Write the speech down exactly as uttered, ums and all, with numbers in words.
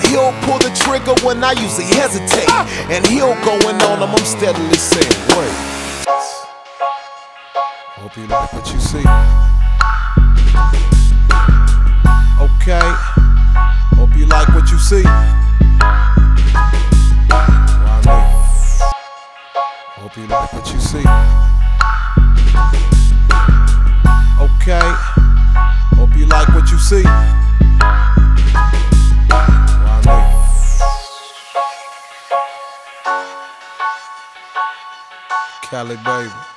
he'll pull the trigger when I usually hesitate. And he'll going on him, I'm steadily saying, wait. Hope you like what you see. Okay. Hope you like what you see. Romain. Hope you like what you see. Okay. Hope you like what you see. Romain. Cali baby.